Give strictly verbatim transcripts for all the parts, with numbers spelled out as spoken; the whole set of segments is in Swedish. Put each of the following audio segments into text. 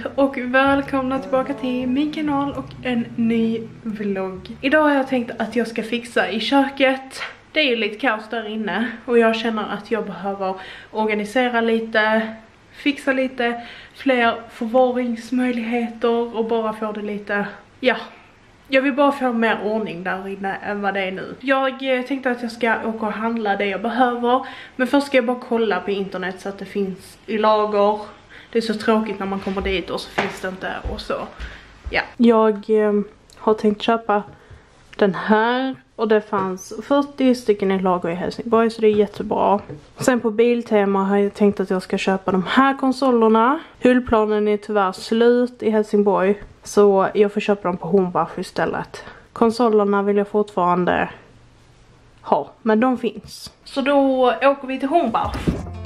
och välkomna tillbaka till min kanal och en ny vlogg. Idag har jag tänkt att jag ska fixa i köket. Det är ju lite kaos där inne och jag känner att jag behöver organisera lite, fixa lite fler förvaringsmöjligheter och bara få det lite, ja. Jag vill bara få mer ordning där inne än vad det är nu. Jag tänkte att jag ska åka och handla det jag behöver. Men först ska jag bara kolla på internet så att det finns i lager. Det är så tråkigt när man kommer dit och så finns det inte och så. Ja. Jag eh, har tänkt köpa den här. Och det fanns fyrtio stycken i lager i Helsingborg, så det är jättebra. Sen på Biltema har jag tänkt att jag ska köpa de här konsolerna. Hyllplanen är tyvärr slut i Helsingborg, så jag får köpa dem på Hornbach istället. Konsolerna vill jag fortfarande ha, men de finns. Så då åker vi till Hornbach.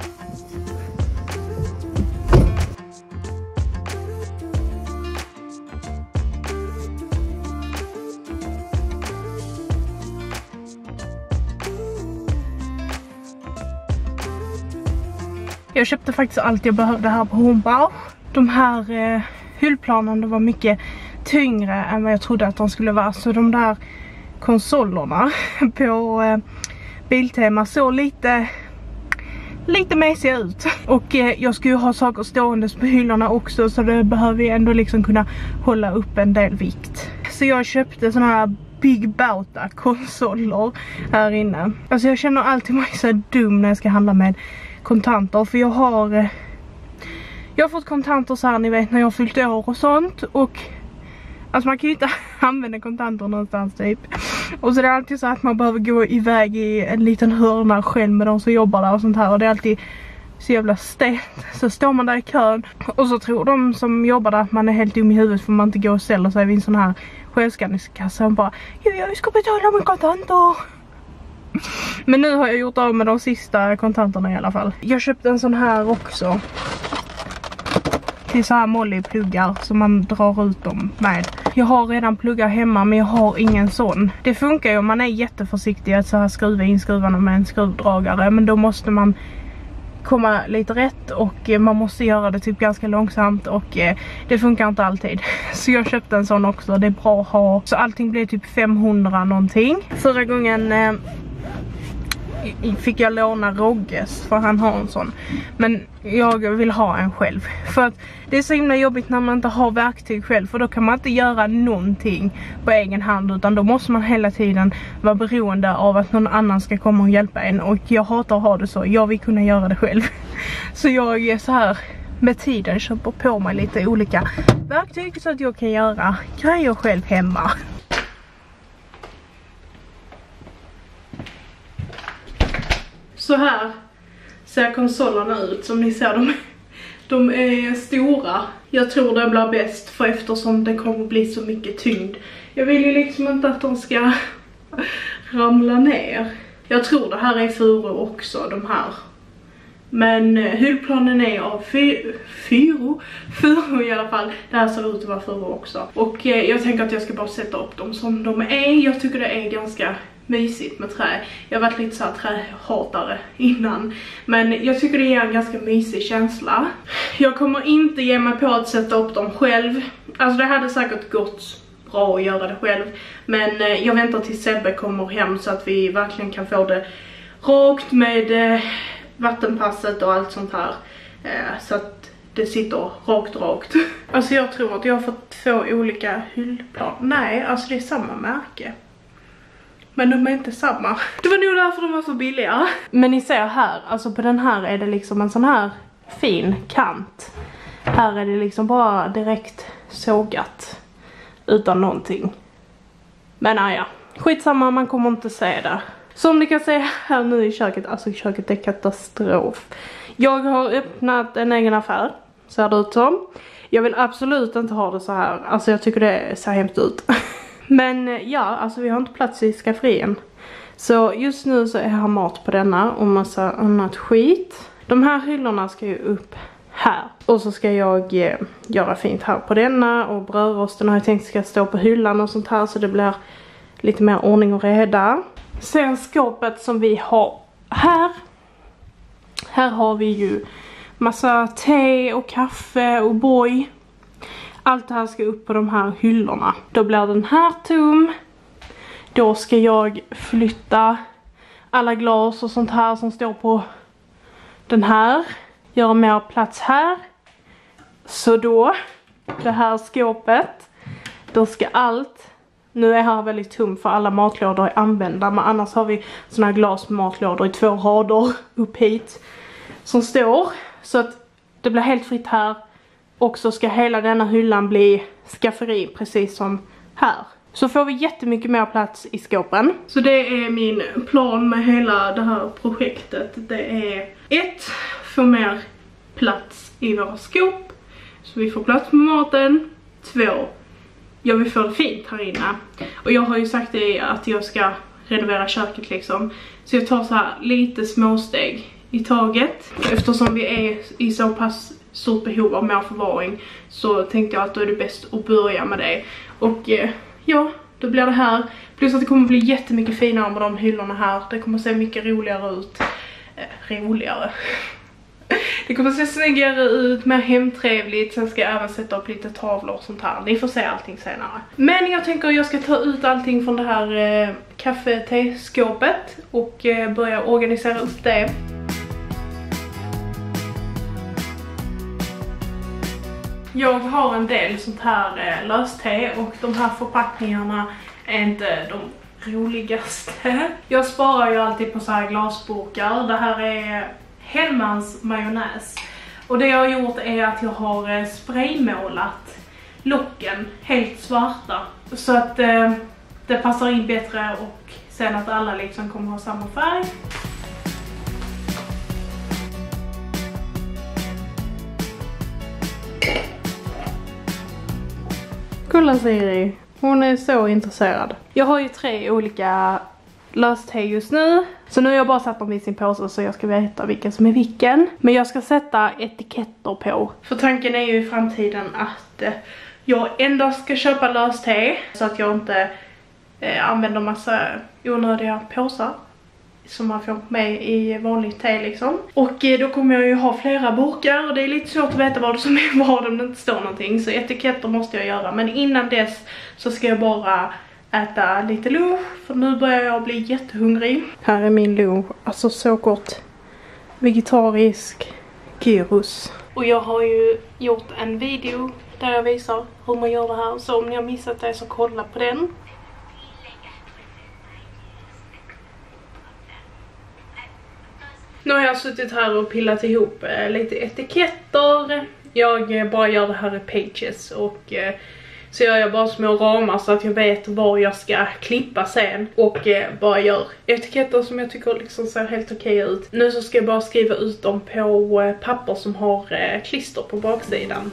Jag köpte faktiskt allt jag behövde här på Hornbach. De här eh, hyllplanen, de var mycket tyngre än vad jag trodde att de skulle vara. Så de där konsolerna på eh, Biltema såg lite, lite mesiga ut. Och eh, jag ska ju ha saker stående på hyllorna också, så det behöver jag ändå liksom kunna hålla upp en del vikt. Så jag köpte såna här Big Bauta konsoler här inne. Alltså jag känner alltid mig så dum när jag ska handla med kontanter, för jag har jag har fått kontanter så här, ni vet, när jag har fyllt år och sånt, och alltså man kan ju inte använda kontanter någonstans typ. Och så är det alltid så att man behöver gå iväg i en liten hörna själv med de som jobbar där och sånt här, och det är alltid så jävla stelt. Så står man där i kön och så tror de som jobbar där att man är helt dum i huvudet för man inte går och ställer sig vid en sån här självskanningskassa och bara, jo, jag ska betala med kontanter. Men nu har jag gjort av med de sista kontanterna i alla fall. Jag köpte en sån här också. Till så här Molly-pluggar som man drar ut dem med. Jag har redan pluggar hemma, men jag har ingen sån. Det funkar ju om man är jätteförsiktig att så här skruva in skruvarna med en skruvdragare. Men då måste man komma lite rätt och man måste göra det typ ganska långsamt, och det funkar inte alltid. Så jag köpte en sån också, det är bra att ha. Så allting blir typ femhundra någonting. Förra gången eh, fick jag låna Rogges, för han har en sån. Men jag vill ha en själv. För att det är så himla jobbigt när man inte har verktyg själv. För då kan man inte göra någonting på egen hand. Utan då måste man hela tiden vara beroende av att någon annan ska komma och hjälpa en. Och jag hatar att ha det så. Jag vill kunna göra det själv. Så jag är så här med tiden köper på mig lite olika verktyg så att jag kan göra grejer själv hemma. Så här ser konsolerna ut. Som ni ser, de, de är stora. Jag tror det blir bäst, för eftersom det kommer bli så mycket tyngd. Jag vill ju liksom inte att de ska ramla ner. Jag tror det här är furu också, de här. Men hyllplanen är av fy, fyro, furu i alla fall. Det här ser ut att vara furu också. Och eh, jag tänker att jag ska bara sätta upp dem som de är. Jag tycker det är ganska mysigt med trä. Jag har varit lite så här trähatare innan, men jag tycker det ger en ganska mysig känsla. Jag kommer inte ge mig på att sätta upp dem själv. Alltså det hade säkert gått bra att göra det själv, men eh, jag väntar tills Sebbe kommer hem så att vi verkligen kan få det rakt med eh, vattenpasset och allt sånt här, eh, så att det sitter rakt rakt. Alltså jag tror att jag har fått två olika hyllplan. Nej, alltså det är samma märke. Men de är inte samma. Det var nog därför de var så billiga. Men ni ser här, alltså på den här är det liksom en sån här fin kant. Här är det liksom bara direkt sågat. Utan någonting. Men ja, skitsamma, man kommer inte se det. Som ni kan se här nu i köket, alltså köket är katastrof. Jag har öppnat en egen affär, ser det ut som. Jag vill absolut inte ha det så här. Alltså jag tycker det ser hemskt ut. Men ja, alltså vi har inte plats i skaffrien. Så just nu så är här mat på denna och massa annat skit. De här hyllorna ska ju upp här. Och så ska jag eh, göra fint här på denna. Och brödrosten har jag tänkt ska stå på hyllan och sånt här, så det blir lite mer ordning och reda. Sen skåpet som vi har här. Här har vi ju massa te och kaffe och boy. allt det här ska upp på de här hyllorna. Då blir den här tom. Då ska jag flytta alla glas och sånt här som står på den här. Göra mer plats här. Så då, det här skåpet, då ska allt, nu är här väldigt tom för alla matlådor är använda, men annars har vi såna här glas med matlådor i två rader upp hit som står. Så att det blir helt fritt här. Och så ska hela denna hyllan bli skafferi precis som här. Så får vi jättemycket mer plats i skåpen. Så det är min plan med hela det här projektet. Det är ett, få mer plats i våra skåp. Så vi får plats med maten. Två, jag vill få det fint här inne. Och jag har ju sagt det att jag ska renovera köket liksom. Så jag tar så här lite småsteg i taget. Eftersom vi är i så pass stort behov av mer förvaring så tänkte jag att då är det bäst att börja med det. Och eh, ja, då blir det här. Plus att det kommer bli jättemycket finare med de hyllorna här. Det kommer se mycket roligare ut. Eh, roligare. Det kommer se snyggare ut, mer hemtrevligt. Sen ska jag även sätta upp lite tavlor och sånt här. Ni får se allting senare. Men jag tänker att jag ska ta ut allting från det här eh, kaffe-te-skåpet och eh, börja organisera upp det. Jag har en del sånt här eh, löste och de här förpackningarna är inte de roligaste. Jag sparar ju alltid på så här glasburkar. Det här är Hellmans majonnäs. Och det jag har gjort är att jag har eh, spraymålat locken helt svarta. Så att eh, det passar in bättre och sen att alla liksom kommer ha samma färg. Kolla Siri, hon är så intresserad. Jag har ju tre olika löste just nu. Så nu har jag bara satt dem i sin påse så jag ska veta vilken som är vilken. Men jag ska sätta etiketter på. För tanken är ju i framtiden att eh, jag endast ska köpa löste så att jag inte eh, använder massa onödiga påsar som man får med i vanligt te liksom. Och eh, då kommer jag ju ha flera burkar och det är lite svårt att veta vad som är vad om det inte står någonting. Så etiketter måste jag göra. Men innan dess så ska jag bara äta lite lunch för nu börjar jag bli jättehungrig. Här är min lunch, alltså så gott. Vegetarisk gyros. Och jag har ju gjort en video där jag visar hur man gör det här. Så om ni har missat det så kolla på den. Nu har jag suttit här och pillat ihop eh, lite etiketter. Jag eh, bara gör det här i Pages och eh, så gör jag bara små ramar så att jag vet var jag ska klippa sen. Och eh, bara gör etiketter som jag tycker liksom ser helt okej ut. Nu så ska jag bara skriva ut dem på eh, papper som har eh, klister på baksidan.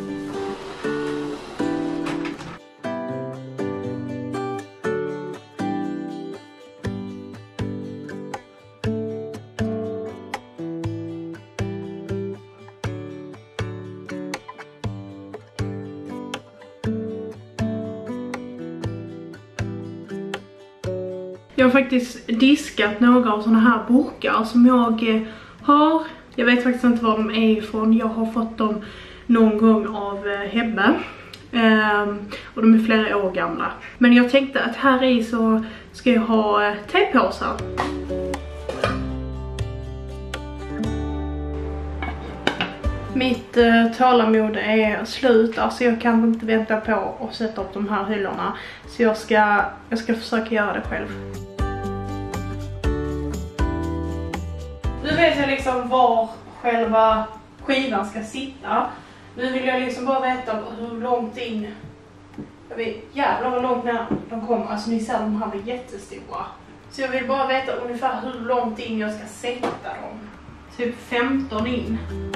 Jag har faktiskt diskat några av såna här burkar som jag eh, har. Jag vet faktiskt inte var de är ifrån. Jag har fått dem någon gång av eh, Hebbe. Ehm, och de är flera år gamla. Men jag tänkte att här i så ska jag ha eh, tepåsar. Mitt eh, tålamod är slut. Alltså jag kan inte vänta på att sätta upp de här hyllorna. Så jag ska, jag ska försöka göra det själv. Nu vet jag liksom var själva skivan ska sitta. Nu vill jag liksom bara veta hur långt in. Jag vet jävlar vad långt när de kommer. Alltså ni ser de här blir jättestora. Så jag vill bara veta ungefär hur långt in jag ska sätta dem. Typ femton in.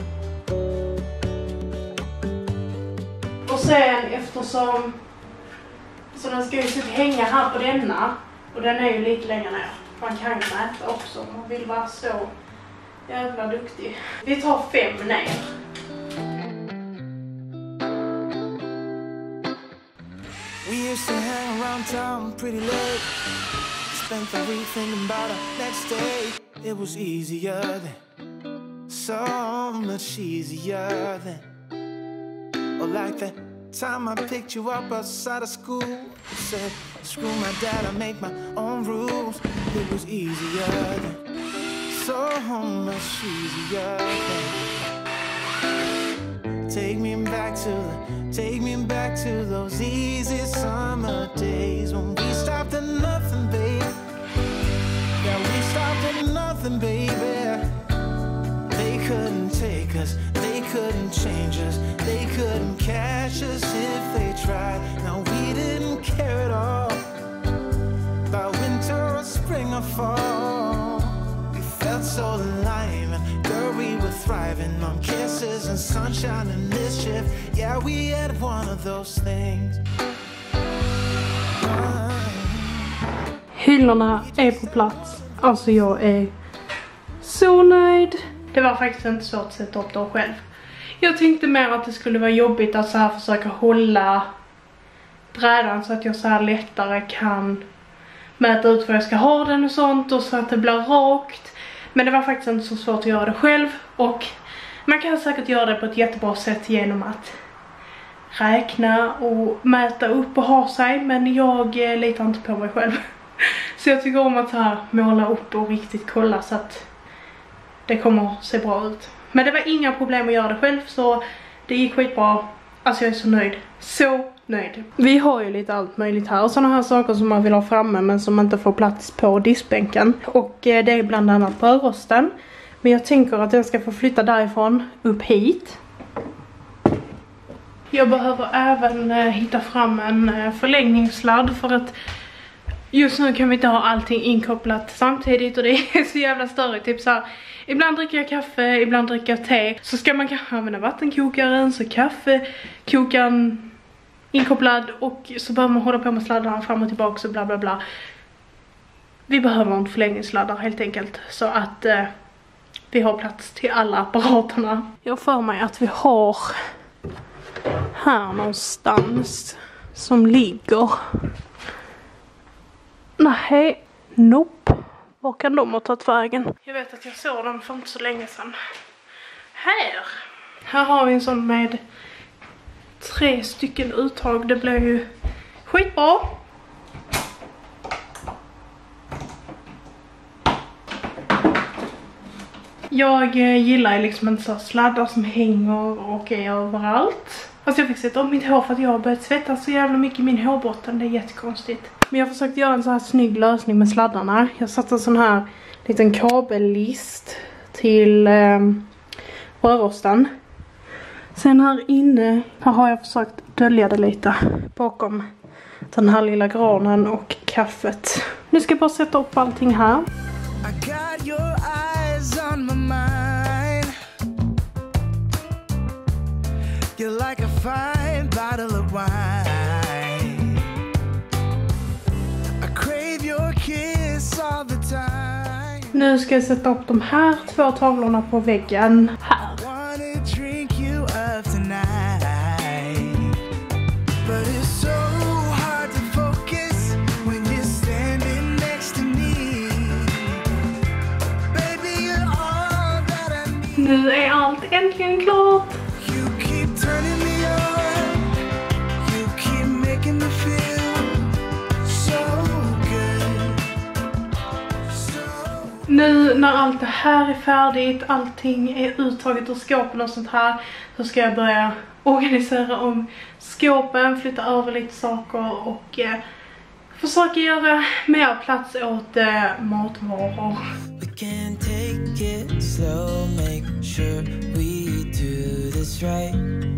Och sen eftersom så den ska ju typ hänga här på denna. Och den är ju lite längre ner. Man kan ju mäta också om man vill vara så jävla duktig. Vi tar fem ner. We used to hang around town pretty late. Spent the week thinking about our next day. It was easier then. So much easier then. Or like that time I picked you up outside of school, I said, screw my dad, I make my own rules. It was easier then, so much easier then. Take me back to the, take me back to those easy summer days when we stopped at nothing, baby. Yeah, we stopped at nothing, baby. They couldn't take us, they couldn't change us, they couldn't catch us if they tried. No, we didn't care at all about winter or spring or fall. We felt so alive, and girl, we were thriving on kisses and sunshine and mischief. Yeah, we had one of those things. Hyllorna är på plats. Alltså jag är så nöjd. Det var faktiskt inte svårt att sätta upp dem själv. Jag tänkte mer att det skulle vara jobbigt att så här försöka hålla brädan så att jag så här lättare kan mäta ut vad jag ska ha den och sånt, och så att det blir rakt. Men det var faktiskt inte så svårt att göra det själv, och man kan säkert göra det på ett jättebra sätt genom att räkna och mäta upp och ha sig, men jag litar inte på mig själv. Så jag tycker om att så här måla upp och riktigt kolla så att det kommer att se bra ut. Men det var inga problem att göra det själv, så det gick skitbra. Alltså jag är så nöjd. Så nöjd. Vi har ju lite allt möjligt här. Och sådana här saker som man vill ha framme men som inte får plats på diskbänken. Och eh, det är bland annat brödrosten. Men jag tänker att den ska få flytta därifrån upp hit. Jag behöver även eh, hitta fram en eh, förlängningssladd, för att just nu kan vi inte ha allting inkopplat samtidigt, och det är så jävla störigt. Typ så här, ibland dricker jag kaffe, ibland dricker jag te. Så ska man kanske använda vattenkokaren, så kaffekokaren inkopplad, och så behöver man hålla på med sladdarna fram och tillbaka och bla bla bla. Vi behöver en förlängningssladdar helt enkelt, så att eh, vi har plats till alla apparaterna. Jag för mig att vi har här någonstans som ligger. Nej, nope. Var kan de ha tagit vägen? Jag vet att jag såg dem för inte så länge sedan. Här! Här har vi en sån med tre stycken uttag. Det blir ju skitbra. Jag gillar liksom inte så sladdar som hänger och är överallt. Alltså jag fick sätta om mitt hår för att jag har börjat svettas så jävla mycket i min hårbotten. Det är jättekonstigt. Men jag har försökt göra en så här snygg lösning med sladdarna. Jag satt en sån här liten kabellist till eh, brödrosten. Sen här inne här har jag försökt dölja det lite bakom den här lilla granen och kaffet. Nu ska jag bara sätta upp allting här. I got your eyes on my mind. You're like a fine bottle of wine. I crave your kiss all the time. Nu ska jag sätta upp de här två tavlorna på väggen här. Nu är allt äntligen klart. Nu när allt det här är färdigt, allting är uttaget ur skåpen och sånt här, så ska jag börja organisera om skåpen, flytta över lite saker och eh, försöka göra mer plats åt eh, matvaror. We can take it slow, make sure we do this right.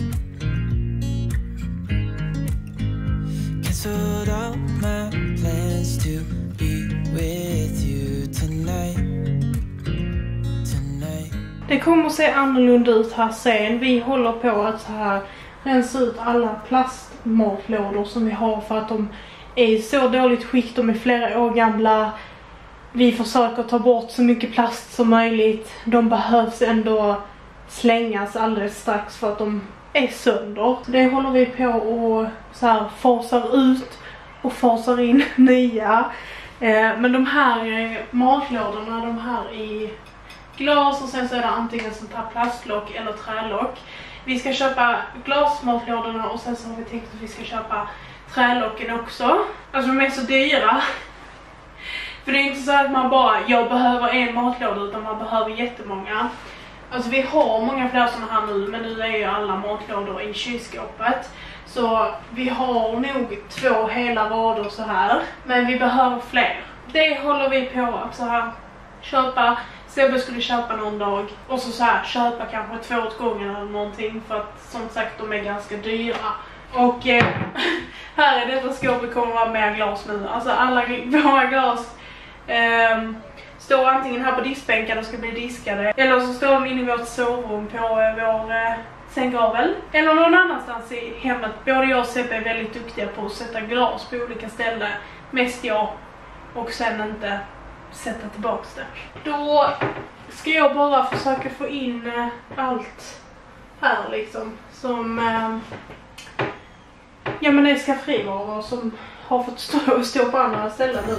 Cancelled all my plans to be with you tonight. Tonight. Det kommer att se annorlunda ut här sen. Vi håller på att så här rensa ut alla plastmatlådor som vi har för att de är i så dåligt skick. De är flera år gamla. Vi försöker ta bort så mycket plast som möjligt. De behövs ändå slängas alldeles strax för att de är sönder. Det håller vi på och så här fasar ut och fasar in nya. Eh, men de här matlådorna, de här i glas och sen så är det antingen sånt här plastlock eller trälock. Vi ska köpa glasmatlådorna och sen så har vi tänkt att vi ska köpa trälocken också. Alltså de är så dyra. För det är inte så att man bara, jag behöver en matlåda, utan man behöver jättemånga. Alltså vi har många fler sådana här nu, men nu är ju alla matlådor i kylskåpet. Så vi har nog två hela rader så här, men vi behöver fler. Det håller vi på att så här köpa. Sebbe skulle köpa någon dag och så, så här köpa kanske två åt gången eller någonting, för att som sagt de är ganska dyra. Och eh, här i detta skåpet kommer vara mer glas nu. Alltså alla våra glas eh, står antingen här på diskbänken och ska bli diskade, eller så står de inne i vårt sovrum på eh, vår eh, sänggavel, eller någon annanstans i hemmet. Både jag och Sebbe är väldigt duktiga på att sätta glas på olika ställen. Mest jag, och sen inte sätta tillbaks det. Då ska jag bara försöka få in eh, allt här liksom som eh, ja, men det är skafferivaror som har fått stå, stå på andra ställen nu.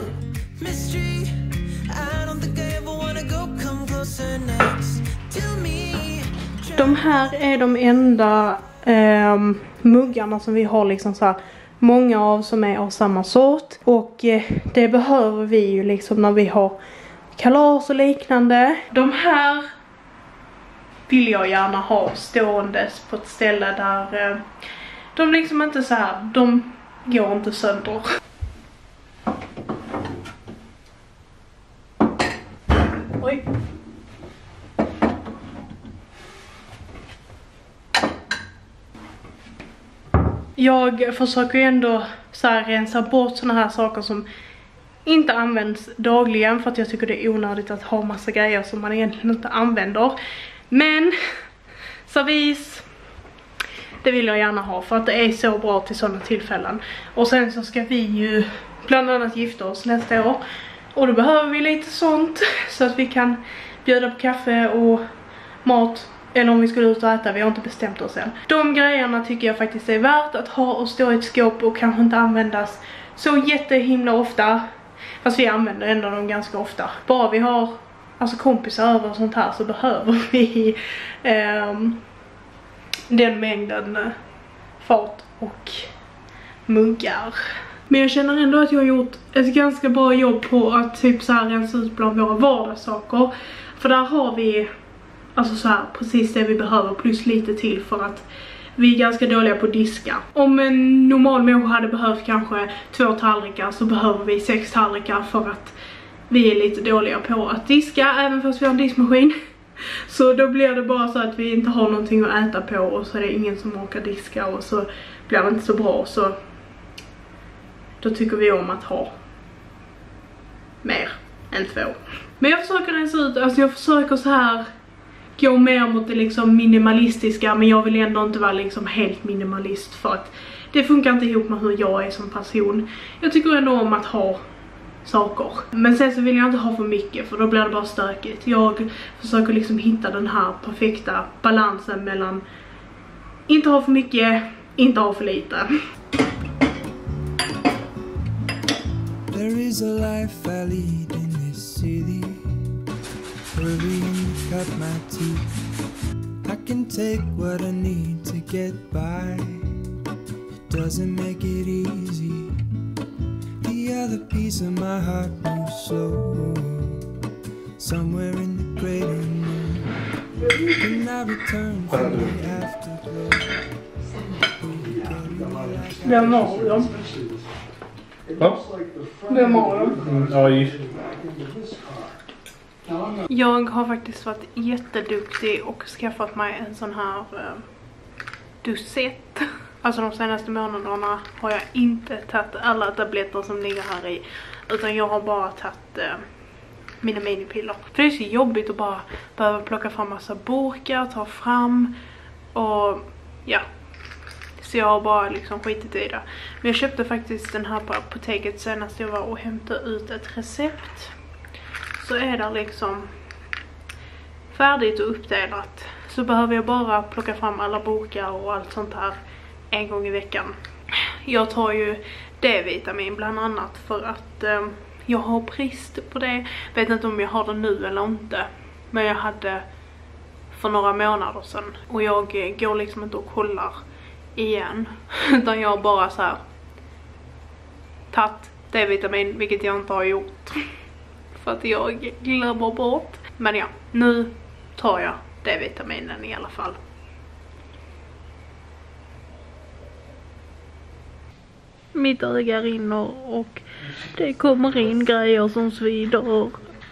De här är de enda eh, muggarna som vi har liksom så här många av som är av samma sort. Och eh, det behöver vi ju liksom när vi har kalas och liknande. De här vill jag gärna ha ståendes på ett ställe där eh, de liksom inte så här, de går inte sönder. Oj. Jag försöker ju ändå så här rensa bort såna här saker som inte används dagligen, för att jag tycker det är onödigt att ha massa grejer som man egentligen inte använder. Men servis, det vill jag gärna ha för att det är så bra till sådana tillfällen. Och sen så ska vi ju bland annat gifta oss nästa år. Och då behöver vi lite sånt så att vi kan bjuda på kaffe och mat. Eller om vi skulle ut och äta, vi har inte bestämt oss än. De grejerna tycker jag faktiskt är värt att ha och stå i ett skåp och kanske inte användas så jättehimla ofta. Fast vi använder ändå dem ganska ofta. Bara vi har alltså kompisar över och sånt här så behöver vi eh, den mängden fat och muggar. Men jag känner ändå att jag har gjort ett ganska bra jobb på att typ så här rensa ut bland våra vardagssaker. För där har vi alltså så här precis det vi behöver plus lite till, för att vi är ganska dåliga på att diska. Om en normal människa hade behövt kanske två tallrikar så behöver vi sex tallrikar, för att vi är lite dåliga på att diska även fast vi har en diskmaskin. Så då blir det bara så att vi inte har någonting att äta på och så är det ingen som orkar diska och så blir det inte så bra. Så då tycker vi om att ha mer än två. Men jag försöker rensa ut, alltså jag försöker så här gå mer mot det liksom minimalistiska, men jag vill ändå inte vara liksom helt minimalist, för att det funkar inte ihop med hur jag är som person. Jag tycker ändå om att ha saker, men sen så vill jag inte ha för mycket, för då blir det bara stökigt. Jag försöker liksom hitta den här perfekta balansen mellan inte ha för mycket, inte ha för lite. There is a life I lead in this city, hurrying to cut my teeth. I can take what I need to get by. It doesn't make it easy. The other piece of my heart moves slow, somewhere in the great unknown. When I return from the afterglow. Vem har de? Va? Vem har de? Mm, oj. Jag har faktiskt varit jätteduktig och skaffat mig en sån här eh, dosett. Alltså de senaste månaderna har jag inte tagit alla tabletter som ligger här i, utan jag har bara tagit eh, mina minipiller. För det är så jobbigt att bara behöva plocka fram massa burkar, ta fram och ja. Så jag har bara liksom skitit i det. Men jag köpte faktiskt den här på apoteket senast jag var och hämtade ut ett recept. Så är det liksom färdigt och uppdelat. Så behöver jag bara plocka fram alla burkar och allt sånt här en gång i veckan. Jag tar ju D-vitamin bland annat för att eh, jag har brist på det. Vet inte om jag har det nu eller inte. Men jag hade för några månader sedan. Och jag går liksom inte och kollar igen. Utan jag bara så här tagit D-vitamin, vilket jag inte har gjort. För att jag glömmer bort. Men ja, nu tar jag D-vitaminen i alla fall. Mitt öga rinner och det kommer in grejer som svider.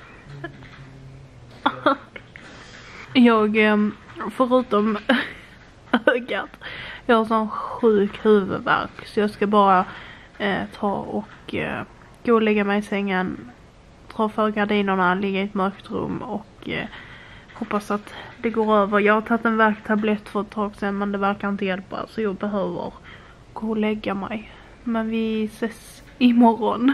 Jag, förutom ögat, jag har sån sjuk huvudvärk. Så jag ska bara eh, ta och eh, gå och lägga mig i sängen, dra för gardinerna, ligga i ett mörkt rum och eh, hoppas att det går över. Jag har tagit en värktablett för ett tag sedan, men det verkar inte hjälpa. Så jag behöver gå och lägga mig. Men vi ses imorgon.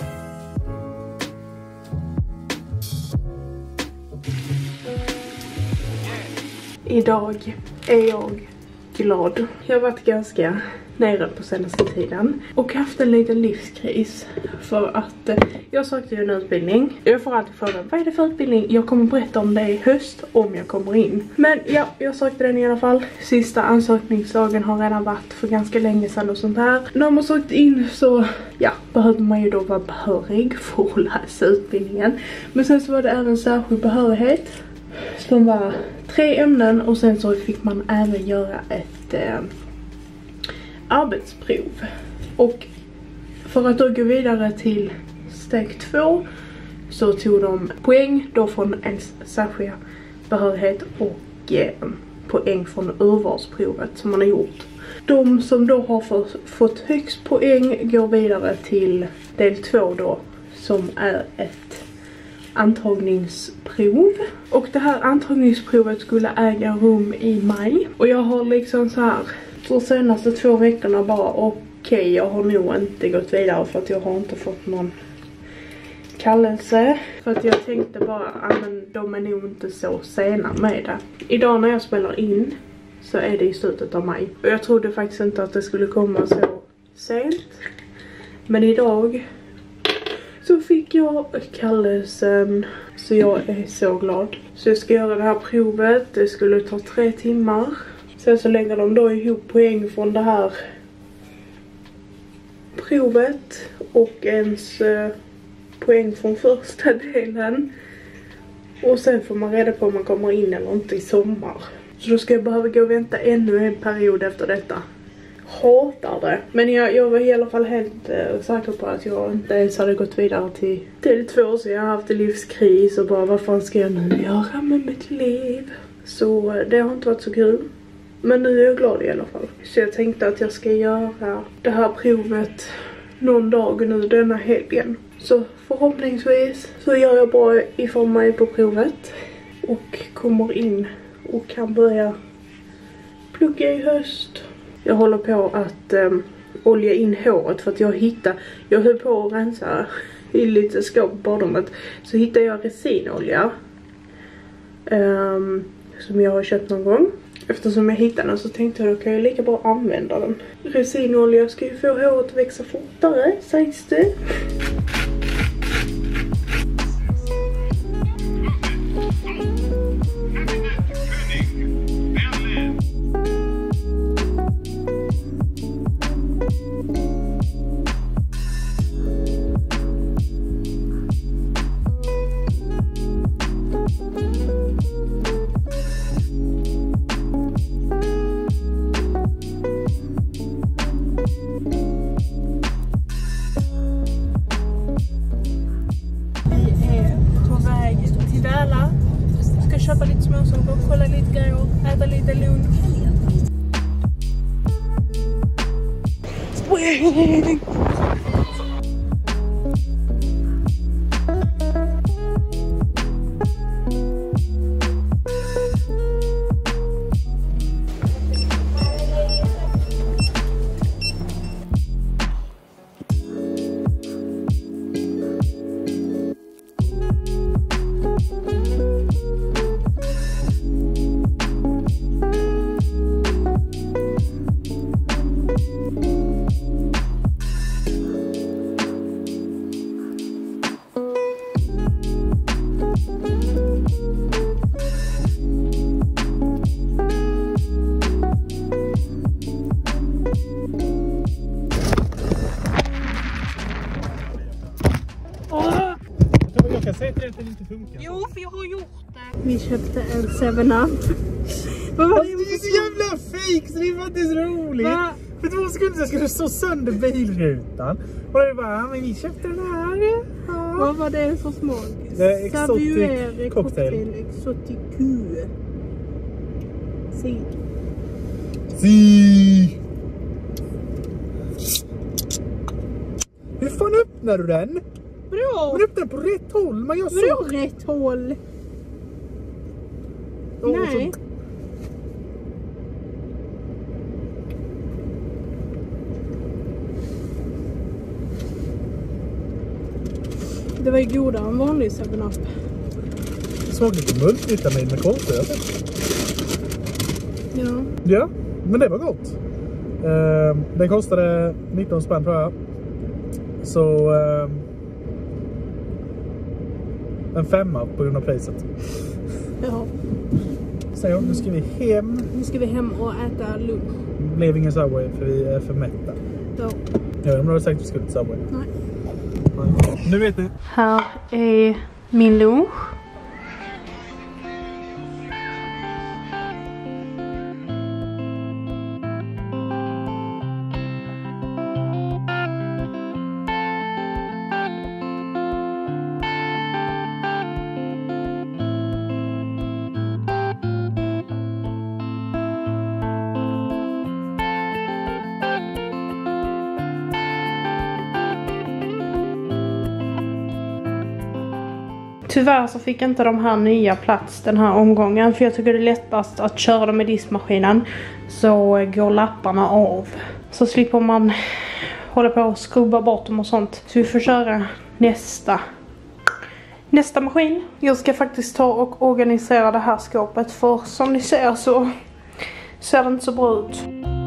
Idag är jag glad. Jag har varit ganska nere på senaste tiden och haft en liten livskris för att eh, jag sökte en utbildning. Jag får alltid frågan, vad är det för utbildning? Jag kommer berätta om det i höst om jag kommer in. Men ja, jag sökte den i alla fall. Sista ansökningsdagen har redan varit för ganska länge sedan och sånt här. När man sökt in så ja, behövde man ju då vara behörig för att läsa utbildningen. Men sen så var det även särskild behörighet som var tre ämnen och sen så fick man även göra ett eh, arbetsprov. Och för att då gå vidare till steg två så tog de poäng då från en särskild behörighet och eh, poäng från urvalsprovet som man har gjort. De som då har fått, fått högst poäng går vidare till del två då, som är ett antagningsprov. Och det här antagningsprovet skulle äga rum i maj. Och jag har liksom så här de senaste två veckorna bara okej, okay, jag har nog inte gått vidare för att jag har inte fått någon kallelse. För att jag tänkte bara att de är nog inte så sena med det. Idag när jag spelar in så är det i slutet av maj. Och jag trodde faktiskt inte att det skulle komma så sent. Men idag så fick jag kallelsen, så jag är så glad. Så jag ska göra det här provet, det skulle ta tre timmar. Sen så lägger de då ihop poäng från det här provet och ens eh, poäng från första delen. Och sen får man reda på om man kommer in eller inte i sommar. Så då ska jag behöva gå och vänta ännu en period efter detta. Hatar det. Men jag, jag var i alla fall helt uh, säker på att jag inte ens hade gått vidare till del två. Så jag har haft en livskris och bara vad fan ska jag nu göra med mitt liv? Så uh, det har inte varit så kul. Men nu är jag glad i alla fall. Så jag tänkte att jag ska göra det här provet någon dag nu denna helgen. Så förhoppningsvis så gör jag bra ifrån mig på provet. Och kommer in och kan börja plugga i höst. Jag håller på att um, olja in håret för att jag hittar, jag höll på att rensa i lite skåp på badrummet. Så hittade jag resinolja um, som jag har köpt någon gång. Eftersom jag hittade den så tänkte jag då kan jag lika bra använda den. Resinolja ska ju få håret att växa fortare, sägs det. Köpa lite småsaker, kolla lite grejer, äta lite lunch. Spring! det att den inte funkar? Jo, för jag har gjort det. Vi köpte en seven up. Vad var det? Det är så jävla fake så det är faktiskt roligt. Va? För två sekunder så skulle du slå sönder bilrutan. Och det var men vi köpte den här. Ja. Vad var det för smak? Det är exotic cocktail. Exotic Q. Si. Si. Hur fan öppnar du den? Bra. Man öppnar den på rätt håll. Man gör så. Vadå rätt håll? Oh, nej. Så. Det var ju godare än vanlig seven up. Såg lite multivitamin med kolsyra. Ja. Ja, men det var gott. Uh, den kostade nitton spänn tror jag. Så uh, en femma på grund av priset. Ja. Så nu ska vi hem. Nu ska vi hem och äta lunch. Det blev ingen Subway för vi är för mätta. Ja. Ja, men har du sagt att vi skulle till Subway? Nej. Nej. Nu vet ni. Här är min lunch. Tyvärr så fick inte de här nya plats den här omgången. För jag tycker det är lättast att köra dem med diskmaskinen. Så går lapparna av. Så slipper man hålla på och skrubba bort dem och sånt. Så vi får köra nästa. Nästa maskin. Jag ska faktiskt ta och organisera det här skåpet. För som ni ser så ser det inte så bra ut.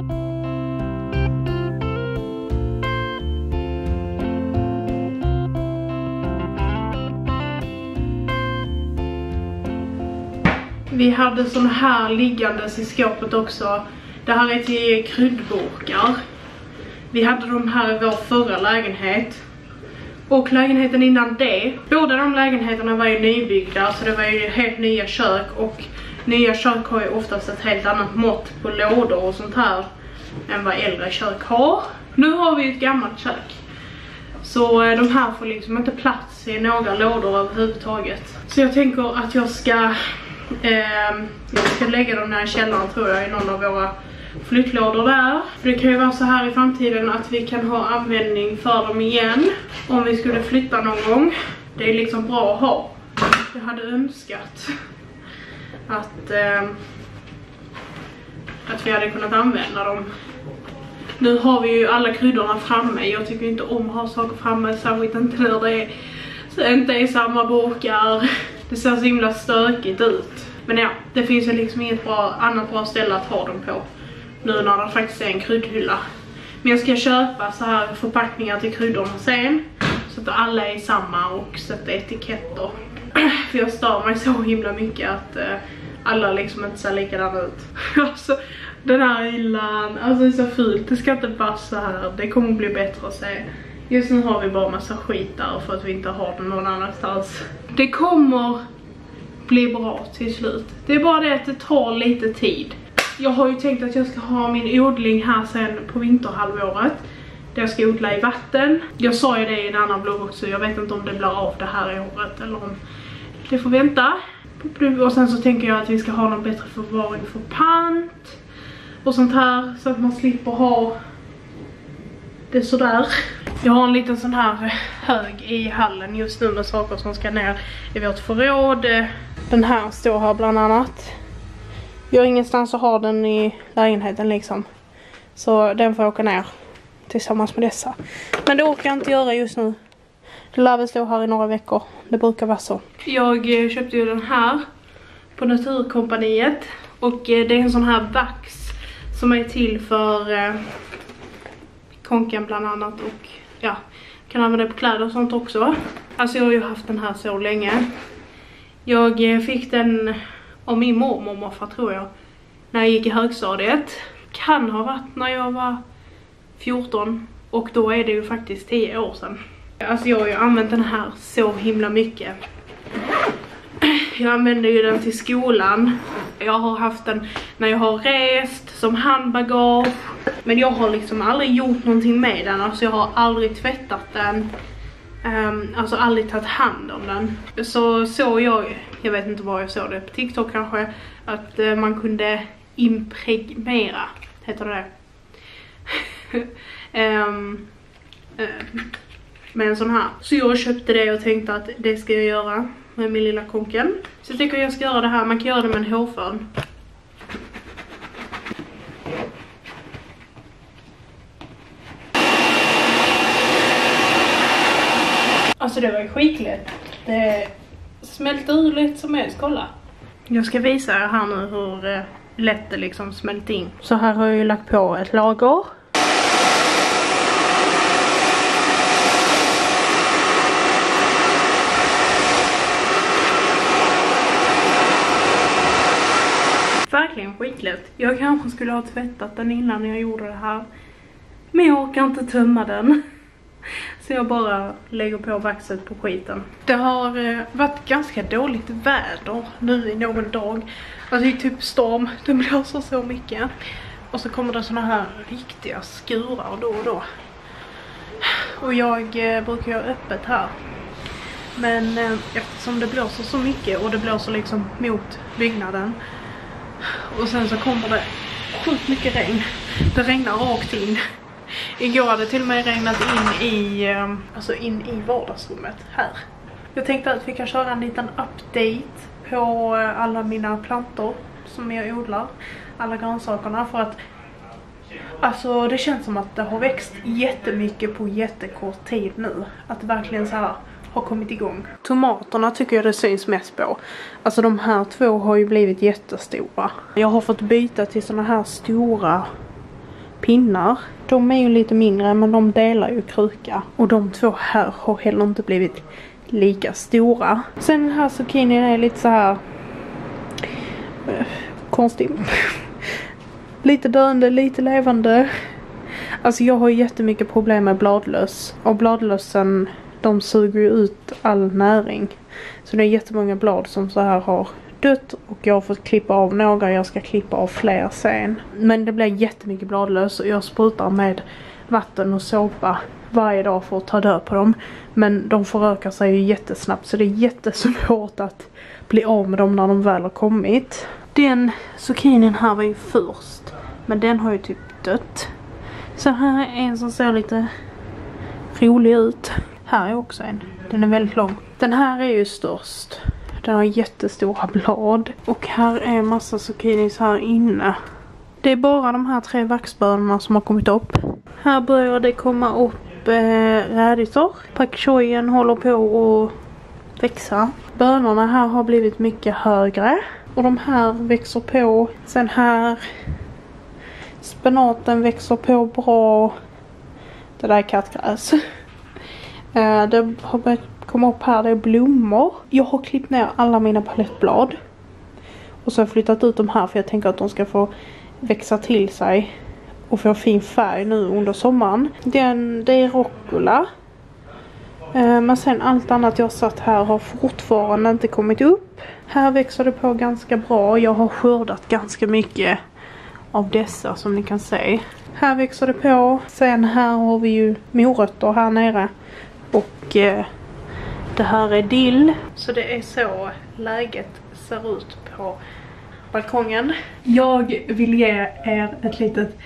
Vi hade såna här liggandes i skåpet också. Det här är till kryddburkar. Vi hade de här i vår förra lägenhet. Och lägenheten innan det. Båda de lägenheterna var ju nybyggda. Så det var ju helt nya kök. Och nya kök har ju oftast ett helt annat mått på lådor och sånt här. Än vad äldre kök har. Nu har vi ett gammalt kök. Så de här får liksom inte plats i några lådor överhuvudtaget. Så jag tänker att jag ska... Eh, jag ska lägga dem där i källaren tror jag i någon av våra flyttlådor där. För det kan ju vara så här i framtiden att vi kan ha användning för dem igen. Om vi skulle flytta någon gång. Det är liksom bra att ha. Jag hade önskat att, eh, att vi hade kunnat använda dem. Nu har vi ju alla kryddorna framme. Jag tycker inte om att ha saker framme. Särskilt inte när det är, så inte är samma burkar. Det ser så himla stökigt ut. Men ja, det finns ju liksom inget bra, annat bra ställe att ha dem på. Nu när det faktiskt är en kryddhylla. Men jag ska köpa så här förpackningar till kryddorna sen. Så att alla är samma och sätta etiketter. För jag stör mig så himla mycket att uh, alla liksom inte ser likadana ut. Alltså, den här hyllan, alltså det är så fult. Det ska inte passa här. Det kommer bli bättre att se. Just nu har vi bara massa skit där för att vi inte har den någon annanstans. Det kommer bli bra till slut. Det är bara det att det tar lite tid. Jag har ju tänkt att jag ska ha min odling här sen på vinterhalvåret. Där jag ska odla i vatten. Jag sa ju det i en annan blogg också. Jag vet inte om det blir av det här året eller om det får vänta. Och sen så tänker jag att vi ska ha någon bättre förvaring för pant. Och sånt här så att man slipper ha det sådär. Jag har en liten sån här hög i hallen just nu med saker som ska ner i vårt förråd. Den här står här bland annat. Jag har ingenstans att ha den i lägenheten liksom. Så den får åka ner tillsammans med dessa. Men det orkar jag inte göra just nu. Det lär väl stå här i några veckor. Det brukar vara så. Jag köpte ju den här på Naturkompaniet. Och det är en sån här vax som är till för eh, konken bland annat. Och ja, kan använda det på kläder och sånt också. Alltså jag har ju haft den här så länge. Jag fick den av min mormor och morfar tror jag. När jag gick i högstadiet. Kan ha varit när jag var fjorton. Och då är det ju faktiskt tio år sedan. Alltså jag har ju använt den här så himla mycket. Jag använder ju den till skolan. Jag har haft den när jag har rest som handbagage. Men jag har liksom aldrig gjort någonting med den. Alltså jag har aldrig tvättat den. Um, alltså aldrig tagit hand om den. Så såg jag, jag vet inte var jag såg det, på TikTok kanske, att uh, man kunde impregnera, heter det um, uh, med en sån här. Så jag köpte det och tänkte att det ska jag göra med min lilla konken. Så jag tycker jag ska göra det här, man kan göra det med en hårfön. Alltså det var ju skitlätt. Det smälte ur lite som helst, kolla. Jag ska visa er här nu hur eh, lätt det liksom smält in. Så här har jag ju lagt på ett lager. Verkligen skitlätt. Jag kanske skulle ha tvättat den innan jag gjorde det här. Men jag orkar inte tömma den. Så jag bara lägger på vaxet på skiten. Det har eh, varit ganska dåligt väder nu i någon dag. Alltså det är typ storm, det blåser så mycket. Och så kommer det såna här riktiga skurar då och då. Och jag eh, brukar göra öppet här. Men eh, eftersom det blåser så mycket och det blåser liksom mot byggnaden. Och sen så kommer det sjukt mycket regn. Det regnar rakt in. Igår hade det till och med regnat in i, alltså in i vardagsrummet här. Jag tänkte att vi kan köra en liten update på alla mina plantor som jag odlar. Alla grönsakerna, för att alltså det känns som att det har växt jättemycket på jättekort tid nu. Att det verkligen så här har kommit igång. Tomaterna tycker jag det syns mest på. Alltså de här två har ju blivit jättestora. Jag har fått byta till såna här stora pinnar. De är ju lite mindre, men de delar ju kruka. Och de två här har heller inte blivit lika stora. Sen den här zucchinin är lite så här äh, konstig. Lite döende, lite levande. Alltså jag har ju jättemycket problem med bladlöss. Och bladlössen, de suger ju ut all näring. Så det är jättemånga blad som så här har dött. Och jag har fått klippa av några. Jag ska klippa av fler sen. Men det blir jättemycket bladlöss. Och jag sprutar med vatten och såpa varje dag för att ta död på dem. Men de förökar sig ju jättesnabbt. Så det är jättesvårt att bli av med dem när de väl har kommit. Den zucchinin här var ju först. Men den har ju typ dött. Så här är en som ser lite rolig ut. Här är också en. Den är väldigt lång. Den här är ju störst. Den har jättestora blad. Och här är en massa zucchinis här inne. Det är bara de här tre vaxbönorna som har kommit upp. Här börjar det komma upp eh, rädisor. Pak choyen håller på att växa. Bönorna här har blivit mycket högre. Och de här växer på. Sen här. Spenaten växer på bra. Det där är kattgräs. eh, det har börjat komma upp här. Det är blommor. Jag har klippt ner alla mina palettblad. Och så har jag flyttat ut dem här. För jag tänker att de ska få växa till sig. Och få fin färg nu under sommaren. Den, det är rucola. Eh, men sen allt annat jag satt här har fortfarande inte kommit upp. Här växer det på ganska bra. Jag har skördat ganska mycket av dessa som ni kan se. Här växer det på. Sen här har vi ju morötter här nere. Och eh, det här är dill. Så det är så läget ser ut på balkongen. Jag vill ge er ett litet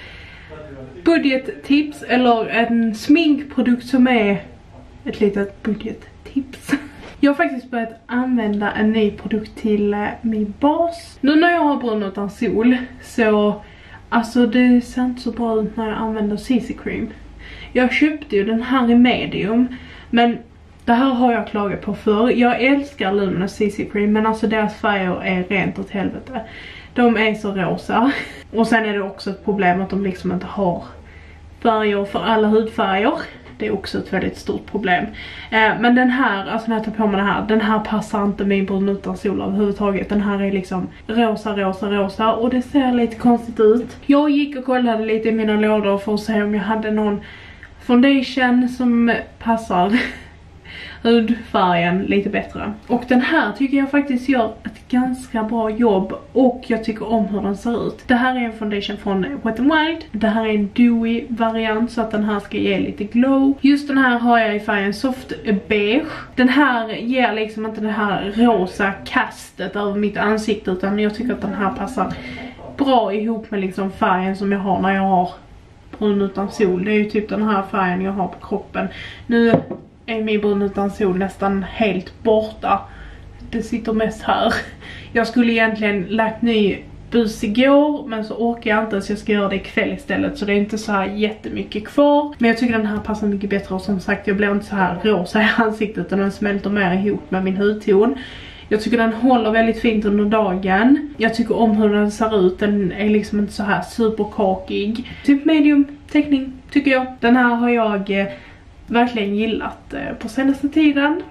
budgettips. Eller en sminkprodukt som är ett litet budgettips. Jag har faktiskt börjat använda en ny produkt till eh, min bas. Nu när jag har brunt utan sol så alltså det ser inte så bra ut när jag använder C C cream. Jag köpte ju den här i medium, men det här har jag klagat på förr. Jag älskar Luminous C C cream, men alltså deras färger är rent åt helvete. De är så rosa. Och sen är det också ett problem att de liksom inte har färger för alla hudfärger. Det är också ett väldigt stort problem. Eh, men den här, alltså när jag tar på mig den här, den här passar inte min brun utan sol överhuvudtaget. Den här är liksom rosa, rosa, rosa. Och det ser lite konstigt ut. Jag gick och kollade lite i mina lådor för att se om jag hade någon foundation som passar. hudfärgen lite bättre. Och den här tycker jag faktiskt gör ett ganska bra jobb och jag tycker om hur den ser ut. Det här är en foundation från Wet n Wild. Det här är en dewy variant så att den här ska ge lite glow. Just den här har jag i färgen soft beige. Den här ger liksom inte det här rosa kastet över mitt ansikte utan jag tycker att den här passar bra ihop med liksom färgen som jag har när jag har brun utan sol. Det är ju typ den här färgen jag har på kroppen. Nu är min brun utan sol nästan helt borta. Det sitter mest här. Jag skulle egentligen lagt ny bus igår men så orkar jag inte så jag ska göra det ikväll istället. Så det är inte så här jättemycket kvar. Men jag tycker den här passar mycket bättre och som sagt jag blir inte så här rosa i ansiktet utan den smälter mer ihop med min hudton. Jag tycker den håller väldigt fint under dagen. Jag tycker om hur den ser ut. Den är liksom inte så här superkakig. Typ medium teckning tycker jag. Den här har jag eh, verkligen gillat eh, på senaste tiden.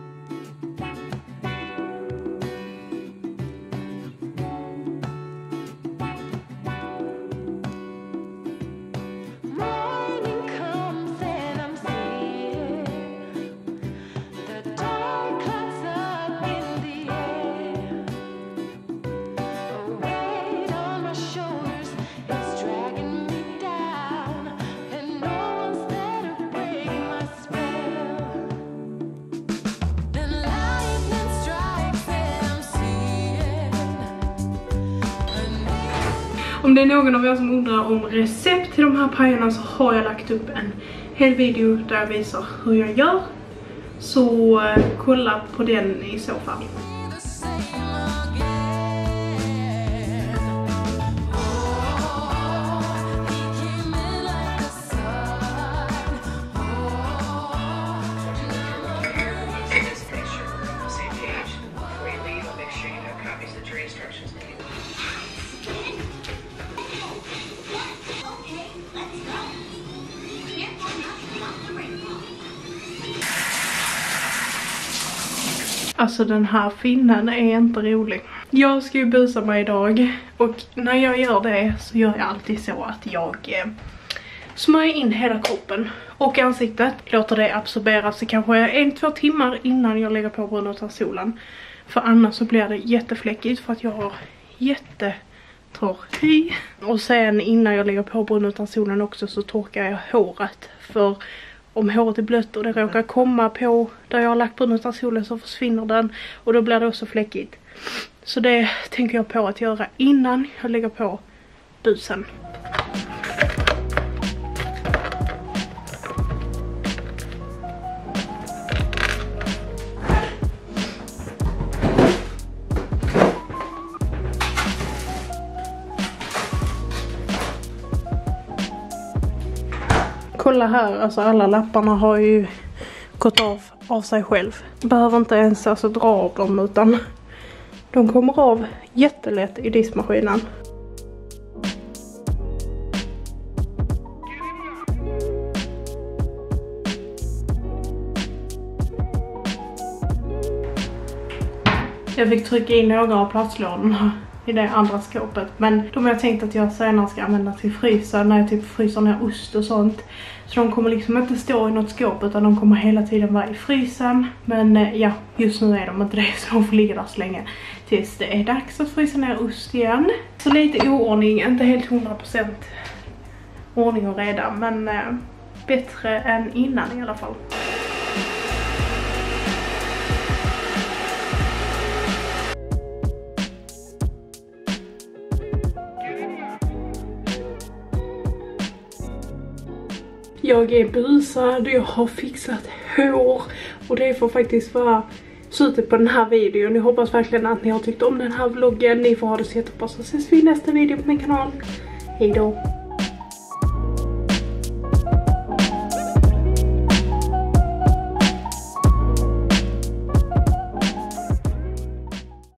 Om det är någon av er som undrar om recept till de här pajerna så har jag lagt upp en hel video där jag visar hur jag gör. Så eh, kolla på den i så fall. Alltså den här finnen är inte rolig. Jag ska ju busa mig idag. Och när jag gör det så gör jag alltid så att jag eh, smörjer in hela kroppen och ansiktet. Låter det absorbera sig kanske en, två timmar innan jag lägger på brun utan solen. För annars så blir det jättefläckigt för att jag har jättetorr hy. Och sen innan jag lägger på brun utan solen också så torkar jag håret. För om håret är blött och det råkar komma på där jag har lagt brun utan solen så försvinner den. Och då blir det också fläckigt. Så det tänker jag på att göra innan jag lägger på busen. Kolla här, alltså alla lapparna har ju gått av av sig själv. Behöver inte ens alltså dra av dem utan de kommer av jättelätt i diskmaskinen. Jag fick trycka in några av platslådorna i det andra skåpet. Men de har jag tänkt att jag senare ska använda till frysen när jag typ fryser ner ost och sånt. Så de kommer liksom inte stå i något skåp utan de kommer hela tiden vara i frysen. Men ja, just nu är de inte det så de får ligga där så länge tills det är dags att frysa ner ost igen. Så lite oordning, inte helt hundra procent ordning och reda men eh, bättre än innan i alla fall. Jag är busad, jag har fixat hår och det får faktiskt vara slutet på den här videon. Jag hoppas verkligen att ni har tyckt om den här vloggen. Ni får ha det så jättebra så ses vi i nästa video på min kanal. Hej då!